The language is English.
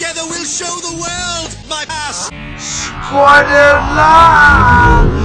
Together we'll show the world my past. For the love.